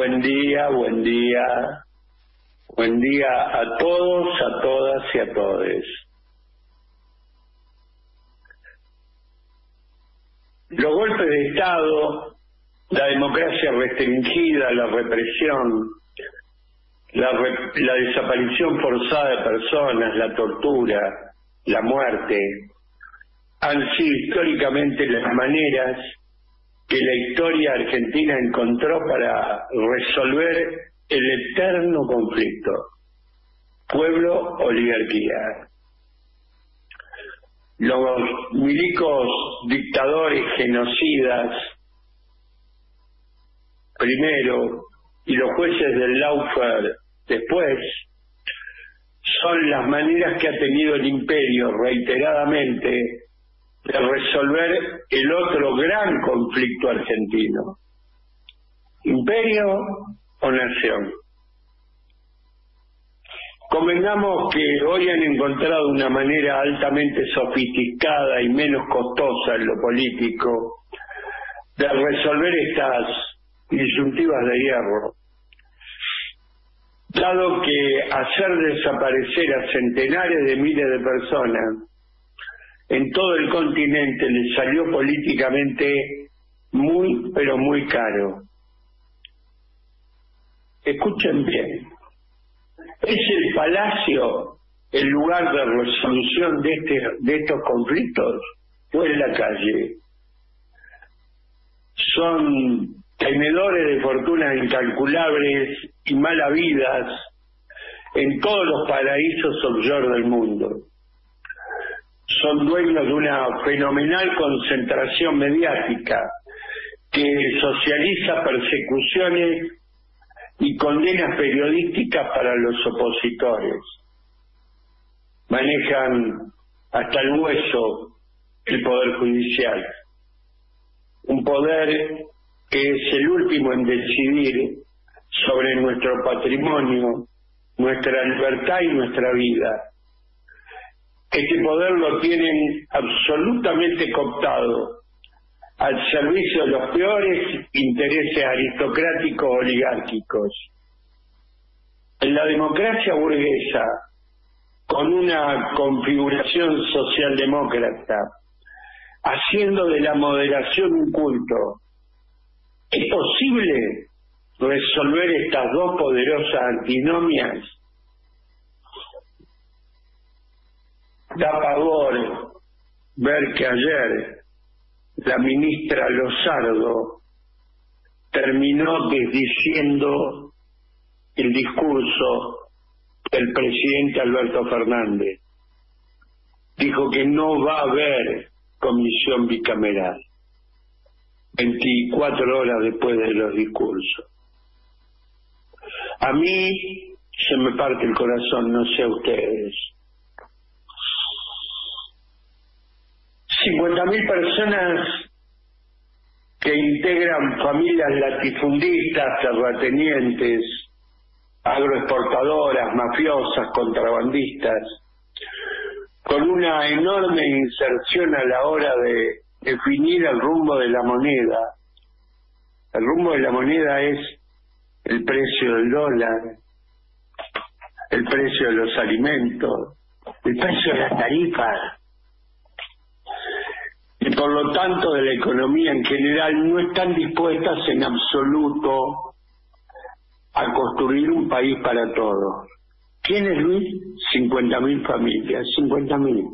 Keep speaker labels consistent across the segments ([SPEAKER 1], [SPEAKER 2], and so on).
[SPEAKER 1] buen día, buen día. Buen día a todos, a todas y a todes. Los golpes de Estado, la democracia restringida, la represión, la desaparición forzada de personas, la tortura, la muerte, han sido históricamente las maneras que la historia argentina encontró para resolver el eterno conflicto pueblo-oligarquía. Los milicos dictadores genocidas primero y los jueces del lawfare después son las maneras que ha tenido el imperio reiteradamente de resolver el otro gran conflicto argentino: imperio o nación. Convengamos que hoy han encontrado una manera altamente sofisticada y menos costosa en lo político de resolver estas disyuntivas de hierro, dado que hacer desaparecer a centenares de miles de personas en todo el continente les salió políticamente muy, pero muy caro. Escuchen bien, ¿es el palacio el lugar de resolución de estos conflictos o es la calle? Son tenedores de fortunas incalculables y malavidas en todos los paraísos offshore del mundo. Son dueños de una fenomenal concentración mediática que socializa persecuciones y condenas periodísticas para los opositores. Manejan hasta el hueso el poder judicial, un poder que es el último en decidir sobre nuestro patrimonio, nuestra libertad y nuestra vida. Este poder lo tienen absolutamente cooptado al servicio de los peores intereses aristocráticos oligárquicos. En la democracia burguesa, con una configuración socialdemócrata, haciendo de la moderación un culto, ¿es posible resolver estas dos poderosas antinomias? Da pavor ver que ayer la ministra Lozardo terminó desdiciendo el discurso del presidente Alberto Fernández. Dijo que no va a haber comisión bicameral 24 horas después de los discursos. A mí se me parte el corazón, no sé a ustedes. 50.000 personas que integran familias latifundistas, terratenientes, agroexportadoras, mafiosas, contrabandistas, con una enorme inserción a la hora de definir el rumbo de la moneda. El rumbo de la moneda es el precio del dólar, el precio de los alimentos, el precio de las tarifas, y por lo tanto de la economía en general. No están dispuestas en absoluto a construir un país para todos. ¿Quién es Luis? 50.000 familias, 50.000.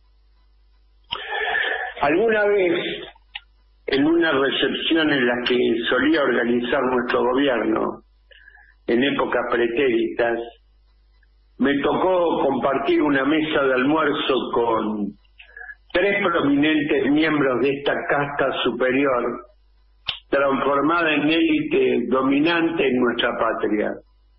[SPEAKER 1] Alguna vez, en una recepción en la que solía organizar nuestro gobierno, en épocas pretéritas, me tocó compartir una mesa de almuerzo con 3 prominentes miembros de esta casta superior, transformada en élite dominante en nuestra patria.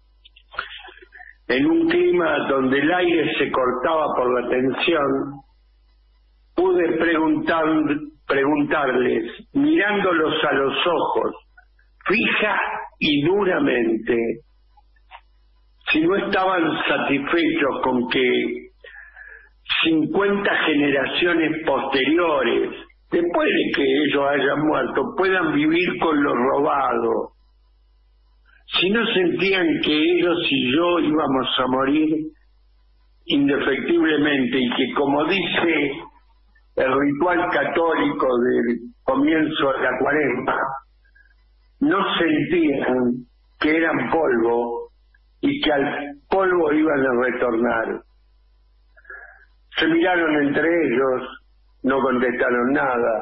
[SPEAKER 1] En un clima donde el aire se cortaba por la tensión, pude preguntarles, mirándolos a los ojos, fija y duramente, si no estaban satisfechos con que 50 generaciones posteriores, después de que ellos hayan muerto, puedan vivir con lo robado, si no sentían que ellos y yo íbamos a morir indefectiblemente y que, como dice el ritual católico del comienzo de la Cuaresma, no sentían que eran polvo y que al polvo iban a retornar. Se miraron entre ellos, no contestaron nada.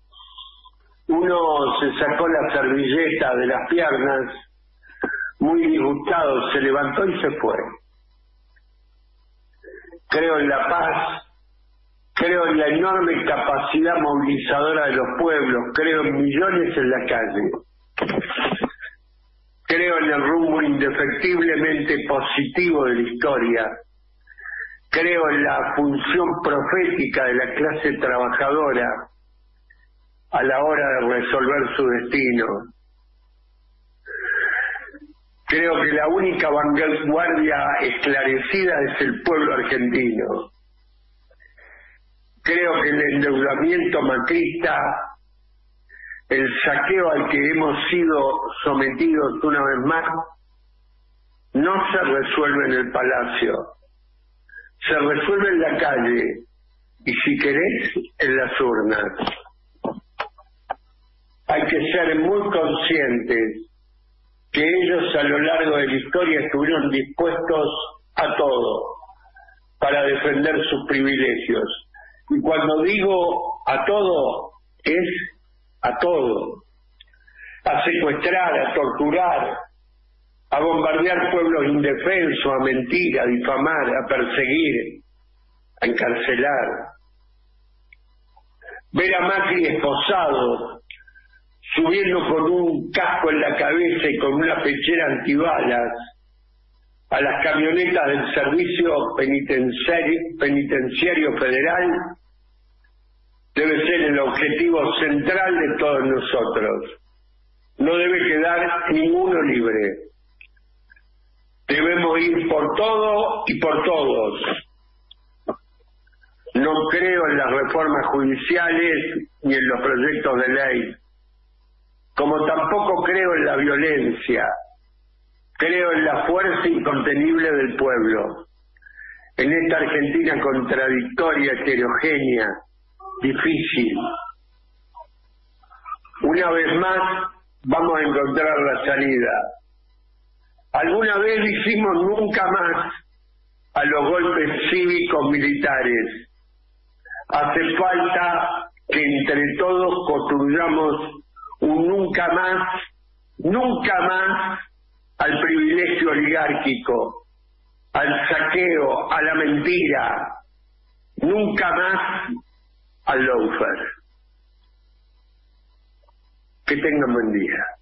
[SPEAKER 1] Uno se sacó la servilleta de las piernas, muy disgustado, se levantó y se fue. Creo en la paz, creo en la enorme capacidad movilizadora de los pueblos, creo en millones en la calle. Creo en el rumbo indefectiblemente positivo de la historia. Creo en la función profética de la clase trabajadora a la hora de resolver su destino. Creo que la única vanguardia esclarecida es el pueblo argentino. Creo que el endeudamiento macrista, el saqueo al que hemos sido sometidos una vez más, no se resuelve en el palacio, se resuelve en la calle y, si querés, en las urnas. Hay que ser muy conscientes que ellos a lo largo de la historia estuvieron dispuestos a todo para defender sus privilegios. Y cuando digo a todo, es a todo. A secuestrar, a torturar, a bombardear pueblos indefensos, a mentir, a difamar, a perseguir, a encarcelar. Ver a Macri esposado, subiendo con un casco en la cabeza y con una pechera antibalas a las camionetas del Servicio Penitenciario Federal, debe ser el objetivo central de todos nosotros. No debe quedar ninguno libre. Debemos ir por todo y por todos. No creo en las reformas judiciales ni en los proyectos de ley, como tampoco creo en la violencia. Creo en la fuerza incontenible del pueblo, en esta Argentina contradictoria, heterogénea, difícil. Una vez más vamos a encontrar la salida. Alguna vez dijimos nunca más a los golpes cívicos militares. Hace falta que entre todos construyamos un nunca más al privilegio oligárquico, al saqueo, a la mentira, nunca más al lawfare. Que tengan buen día.